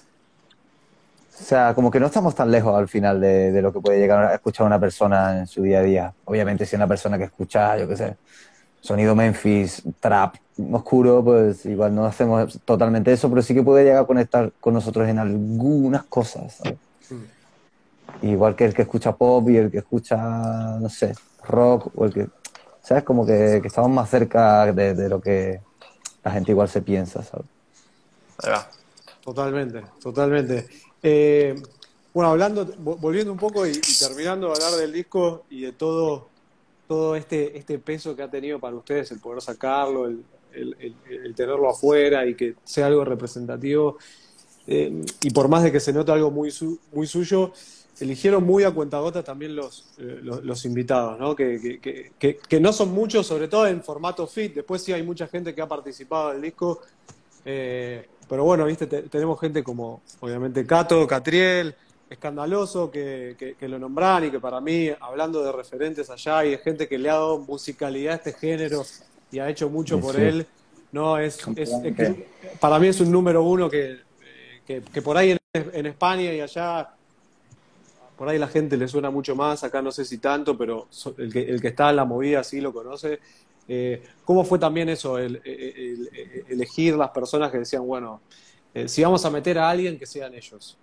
sea, como que no estamos tan lejos al final de lo que puede llegar a escuchar una persona en su día a día. Obviamente, si una persona que escucha, yo qué sé, sonido Memphis, trap, oscuro, pues igual no hacemos totalmente eso, pero sí que puede llegar a conectar con nosotros en algunas cosas, ¿sabes? Mm. Igual que el que escucha pop y el que escucha, no sé, rock, o el que, ¿sabes? Como que estamos más cerca de lo que la gente igual se piensa, ¿sabes? Ahí va. Totalmente, totalmente. Bueno, hablando, volviendo un poco y terminando de hablar del disco y de todo este peso que ha tenido para ustedes, el poder sacarlo, el tenerlo afuera y que sea algo representativo. Y por más de que se note algo muy suyo, eligieron muy a cuentagotas también los invitados, ¿no? Que no son muchos, sobre todo en formato fit. Después sí hay mucha gente que ha participado del disco. Pero bueno, viste, tenemos gente como, obviamente, Cato, Catriel, Escandaloso, que lo nombran y que para mí, hablando de referentes allá y de gente que le ha dado musicalidad a este género y ha hecho mucho Y por sí, él, no es Completamente. que para mí es un número uno que por ahí en España y allá, por ahí la gente le suena mucho más, acá no sé si tanto, pero el que está en la movida sí lo conoce. ¿Cómo fue también eso, elegir las personas que decían, bueno, si vamos a meter a alguien, que sean ellos?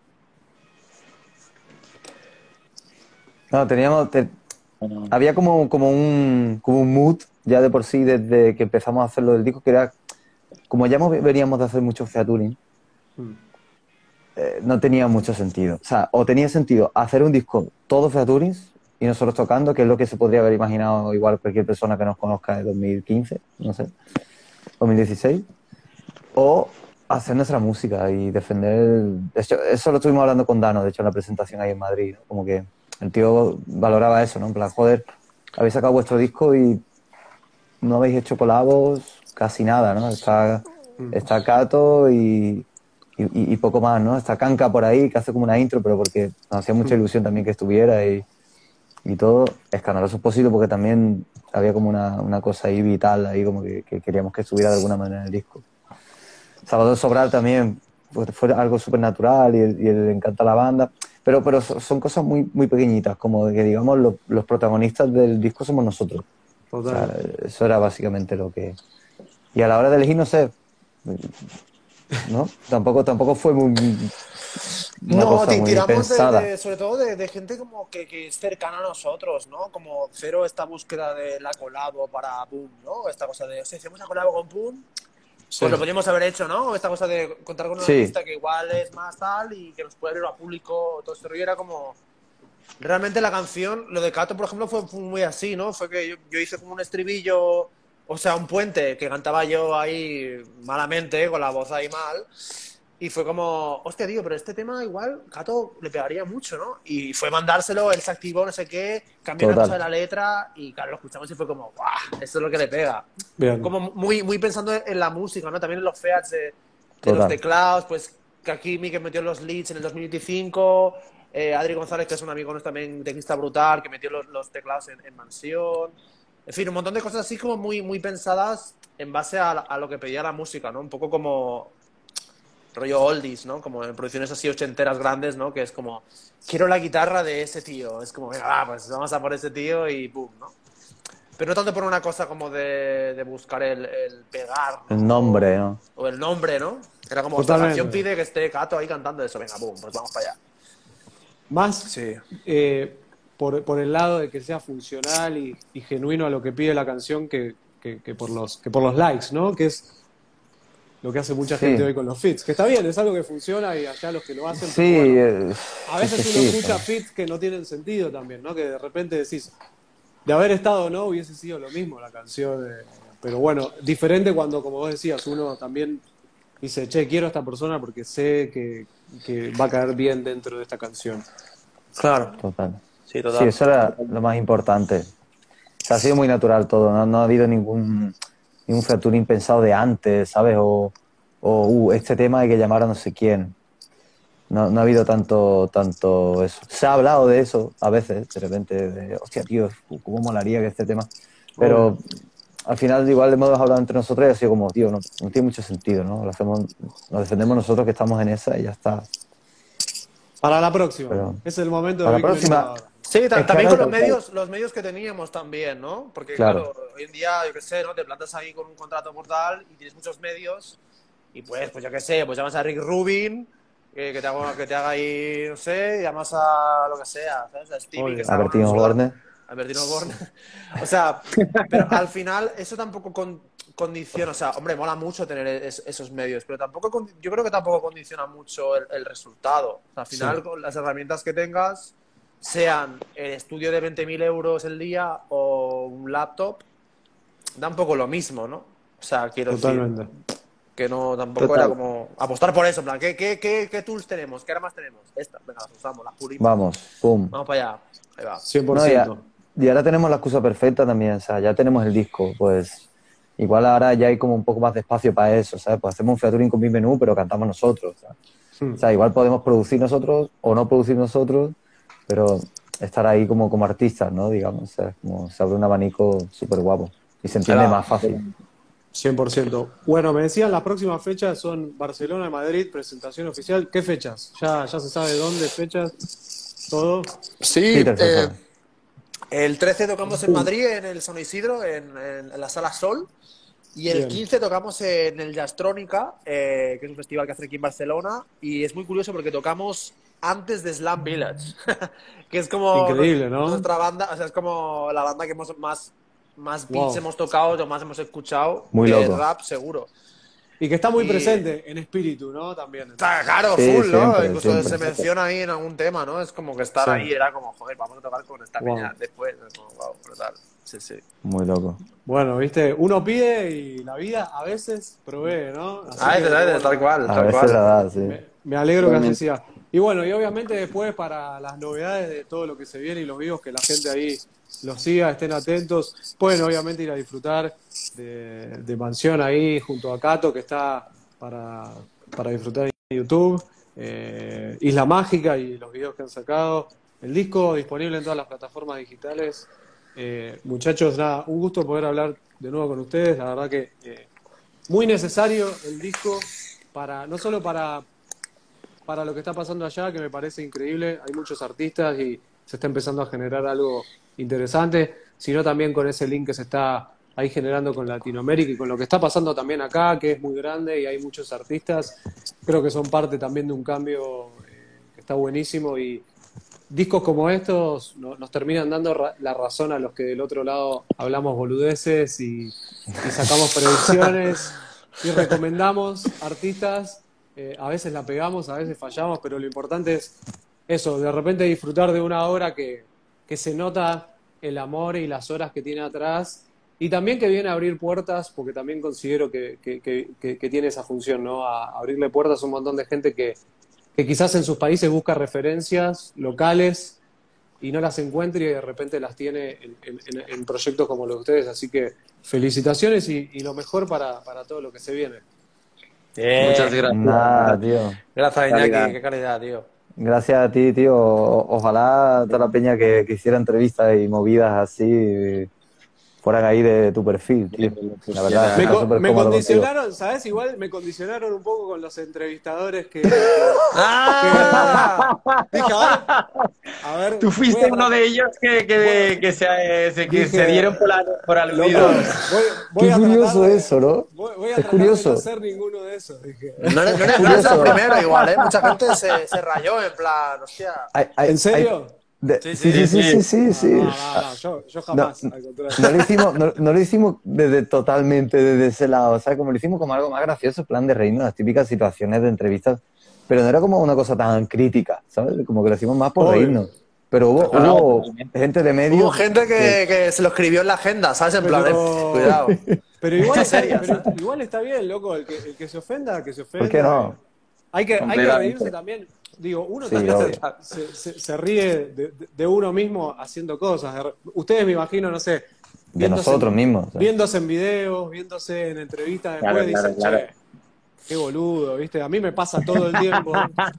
no, Bueno, había como un mood ya de por sí desde que empezamos a hacerlo del disco, que era, como ya veníamos de hacer mucho featuring, Mm. no tenía mucho sentido. O sea, o tenía sentido hacer un disco todo featurings y nosotros tocando, que es lo que se podría haber imaginado igual cualquier persona que nos conozca de 2015, no sé, 2016, o hacer nuestra música y defender... De hecho, eso lo estuvimos hablando con Dano, de hecho, en la presentación ahí en Madrid, ¿no? Como que el tío valoraba eso, ¿no? En plan, joder, habéis sacado vuestro disco y no habéis hecho colabos, casi nada, ¿no? Mm. Está Cato y poco más, ¿no? Está Kanka por ahí, que hace como una intro, pero porque nos hacía mucha ilusión también que estuviera y todo. Escandaloso Expósito porque también había como una cosa ahí vital, ahí como que queríamos que estuviera de alguna manera en el disco. Salvador Sobral también, pues fue algo súper natural y él le encanta la banda. Pero son cosas muy pequeñitas, como de que digamos los protagonistas del disco somos nosotros. O sea, Total. eso era básicamente lo que... Y a la hora de elegir, no sé, ¿no? Tampoco fue una No, cosa muy tiramos pensada. sobre todo de gente como que es cercana a nosotros, ¿no? Como cero esta búsqueda de la colabo para Boom, ¿no? Esta cosa de, o sea, si hacemos la colabo con Boom, Sí. pues lo podríamos haber hecho, ¿no? Esta cosa de contar con un Sí, artista que igual es más tal y que nos puede abrir a público, todo este rollo era como... Realmente la canción, lo de Cato, por ejemplo, fue muy así, ¿no? Fue que yo hice como un estribillo, o sea, un puente que cantaba yo ahí malamente, con la voz ahí mal. Y fue como, hostia, tío, pero este tema igual Cato le pegaría mucho, ¿no? Y fue mandárselo, él se activó, no sé qué, cambió una cosa total, de la letra y claro, lo escuchamos y fue como, ¡guau! Esto es lo que le pega. Bien. Como muy pensando en la música, ¿no? También en los feats de los total. teclados, pues que aquí que metió los leads en el 2025, Adri González, que es un amigo nuestro también, teclista brutal, que metió los teclados en Mansión. En fin, un montón de cosas así como muy pensadas en base a lo que pedía la música, ¿no? Un poco como rollo oldies, ¿no? Como en producciones así ochenteras grandes, ¿no? Que es como, quiero la guitarra de ese tío. Es como, venga, va, pues vamos a por ese tío y boom, ¿no? pero no tanto por una cosa como de buscar el pegar, ¿no? El nombre, ¿no? O el nombre, ¿no? Era como, esta Totalmente. canción pide que esté Cato ahí cantando eso, venga, boom, pues vamos para allá. Más Sí. por el lado de que sea funcional y genuino a lo que pide la canción que por los likes, ¿no? Que es lo que hace mucha Sí. gente hoy con los feats. Que está bien, es algo que funciona y allá los que lo hacen. Sí, Pero bueno, a es veces que uno sí, escucha pues. feats que no tienen sentido también, ¿no? Que de repente decís, de haber estado o no, hubiese sido lo mismo la canción. Pero bueno, diferente cuando, como vos decías, uno también dice, che, quiero a esta persona porque sé que va a caer bien dentro de esta canción. Claro. Total. Sí, Sí, total. eso era lo más importante. O sea, ha sido muy natural todo, no ha habido ningún featuring pensado de antes, ¿sabes? Este tema hay que llamar a no sé quién. No ha habido tanto eso. Se ha hablado de eso a veces, de repente, de, hostia, tío, ¿cómo molaría que este tema? Obvio. Pero al final igual hemos hablado entre nosotros y ha sido como, tío, no tiene mucho sentido, ¿no? Nos defendemos nosotros que estamos en esa y ya está. Para la próxima. Pero Es el momento de para la Big Menú próxima, ahora. Sí, es que también ahora, con los medios que teníamos también, ¿no? Porque claro, claro, hoy en día, yo qué sé, ¿no? Te plantas ahí con un contrato portal y tienes muchos medios y pues yo qué sé, pues llamas a Rick Rubin, que te haga ahí, no sé, llamas a lo que sea, ¿sabes? A Stevie, que Obvio. se haga una Bertino sola, Borne, a Bertino Borne. O sea, pero al final eso tampoco condiciona, o sea, hombre, mola mucho tener esos medios, pero yo creo que tampoco condiciona mucho el resultado. O sea, al final, Sí, con las herramientas que tengas, sean el estudio de 20.000 euros el día o un laptop, da un poco lo mismo, ¿no? O sea, quiero decir totalmente. que no, tampoco era Total. como apostar por eso, en plan, ¿qué tools tenemos? ¿Qué armas tenemos? Esta, venga, las usamos, las pulimos. vamos, pum. Vamos para allá. Ahí va. 100%. Y ahora tenemos la excusa perfecta también, o sea, ya tenemos el disco, pues igual ahora ya hay como un poco más de espacio para eso, ¿sabes? Pues hacemos un featuring con mi menú, pero cantamos nosotros, ¿sabes? O sea, igual podemos producir nosotros o no producir nosotros, pero estar ahí como artistas, ¿no? Digamos, o sea, como se abre un abanico súper guapo y se entiende Era- más fácil. 100%. Bueno, me decían las próximas fechas son Barcelona y Madrid, presentación oficial. ¿Qué fechas? ¿Ya se sabe dónde fechas? ¿Todo? Sí, Peter, se sabe. el 13 tocamos en Madrid, en el San Isidro, en la Sala Sol. Y el Bien. 15 tocamos en el Jazztrónica, que es un festival que hace aquí en Barcelona. Y es muy curioso porque tocamos antes de Slam Village, que es como Increíble, ¿no? nuestra banda, o sea, es como la banda que más beats Wow. hemos tocado o más hemos escuchado Muy de loco. rap, seguro. Y que está muy Y- presente en espíritu, ¿no? También. Claro, Sí, full, ¿no? siempre, Incluso siempre. se menciona ahí en algún tema, ¿no? Es como que estar Sí. ahí era como, joder, vamos a tocar con esta Wow. peña después. Es como, wow, brutal. Sí, sí. Muy loco. Bueno, viste, uno pide y la vida a veces provee, ¿no? Así que, bueno, Tal cual, A tal veces cual. la da, sí. me alegro que así sea. Y bueno, y obviamente después para las novedades de todo lo que se viene y los vivos, que la gente ahí los siga, estén atentos, pueden obviamente ir a disfrutar de Mansión ahí junto a Cato, que está para disfrutar en YouTube, Isla Mágica y los videos que han sacado, el disco disponible en todas las plataformas digitales. Muchachos, nada, un gusto poder hablar de nuevo con ustedes, la verdad que muy necesario el disco, no solo para lo que está pasando allá, que me parece increíble, hay muchos artistas y se está empezando a generar algo interesante, sino también con ese link que se está ahí generando con Latinoamérica y con lo que está pasando también acá, que es muy grande y hay muchos artistas, creo que son parte también de un cambio que está buenísimo y discos como estos nos terminan dando la razón a los que del otro lado hablamos boludeces y sacamos predicciones y recomendamos artistas. A veces la pegamos, a veces fallamos, pero lo importante es eso, de repente disfrutar de una obra que se nota el amor y las horas que tiene atrás y también que viene a abrir puertas, porque también considero que tiene esa función, ¿no? A abrirle puertas a un montón de gente que quizás en sus países busca referencias locales y no las encuentra y de repente las tiene en proyectos como los de ustedes. Así que felicitaciones y lo mejor para todo lo que se viene. Muchas gracias. Nada, tío. Gracias, Calidad. Iñaki, qué calidad, tío. Gracias a ti, tío. Ojalá toda la peña que hiciera entrevistas y movidas así fueran ahí de tu perfil, tío. La verdad, Me, está súper me cómodo condicionaron, ¿sabes? Igual me condicionaron un poco con los entrevistadores que ¡Ah! dije, a ver, Tú fuiste uno de ellos que se Dije, dieron por loco, aludidos. voy Qué a curioso tratar de, eso, ¿no? voy a Es tratar curioso. de no ser ninguno de esos, dije. No eres, curioso. no eres el primero igual, ¿eh? Mucha gente se rayó en plan, hostia. ¿En serio? Sí. No, yo jamás, No, al contrario. no lo hicimos desde ese lado, ¿sabes? Como lo hicimos como algo más gracioso, en plan de reírnos, las típicas situaciones de entrevistas, pero no era como una cosa tan crítica, ¿sabes? Como que lo hicimos más por Obvio. reírnos. Pero hubo gente de medio Hubo gente que se lo escribió en la agenda, ¿sabes? En plan, cuidado. Pero igual, Muchas serias, pero igual está bien, loco, el que se ofenda, que se ofenda. ¿Por qué no? Hay que Completamente. reírse también. Digo, uno Sí, también obvio. se ríe de uno mismo haciendo cosas. Ustedes me imagino, no sé, De nosotros mismos. ¿sabes? viéndose en videos, viéndose en entrevistas después, Claro, dicen, claro. che, qué boludo, ¿viste? A mí me pasa todo el tiempo.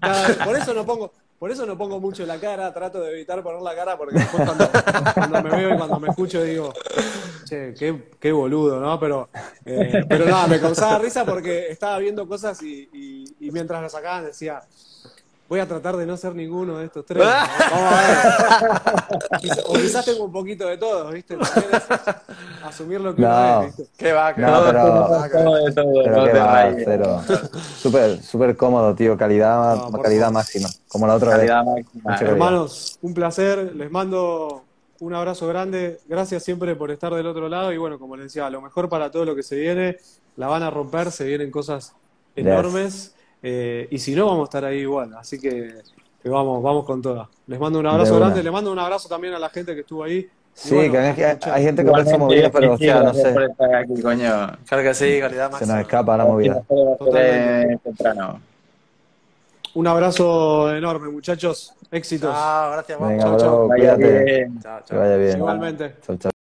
Por eso no pongo mucho la cara, trato de evitar poner la cara, porque después cuando me veo y cuando me escucho digo, che, qué boludo, ¿no? Pero nada, me causaba risa porque estaba viendo cosas y mientras lo sacaban decía, voy a tratar de no ser ninguno de estos tres. Vamos a ver. O quizás tengo un poquito de todo, ¿viste? También es asumir lo que uno es, ¿viste? ¿Qué va? No, pero Todo qué te va, rayes. cero. Súper cómodo, tío. Calidad, No, por calidad favor. máxima. Como la otra vez. Calidad máxima. Mucha calidad. Hermanos, un placer. Les mando un abrazo grande. Gracias siempre por estar del otro lado. Y bueno, como les decía, lo mejor para todo lo que se viene. La van a romper, se vienen cosas enormes. Y si no, vamos a estar ahí igual. Así que vamos con todas. Les mando un abrazo De una. grande. Les mando un abrazo también a la gente que estuvo ahí. Y Sí, bueno, que hay gente que Igualmente, parece movida, pero o sea, no gracias por sé. estar aquí, coño. Claro que sí, calidad Se nos máxima. escapa la movida. Totalmente. Temprano. Un abrazo enorme, muchachos. Éxitos. Chao, gracias, Venga, vamos. Chao, bro, chao. Vaya cuídate. bien. Chao, Que chao. vaya bien. Igualmente. Chao, chao.